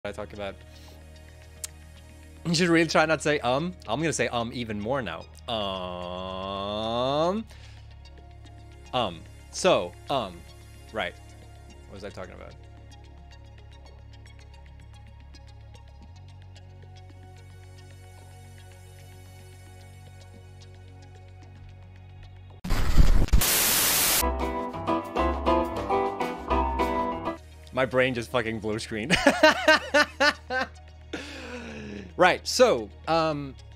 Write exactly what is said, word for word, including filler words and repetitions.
I talk about. You should really try not to say um. I'm gonna say um even more now. Um. Um. So, um. Right. What was I talking about? My brain just fucking blue screen. Right, so, um,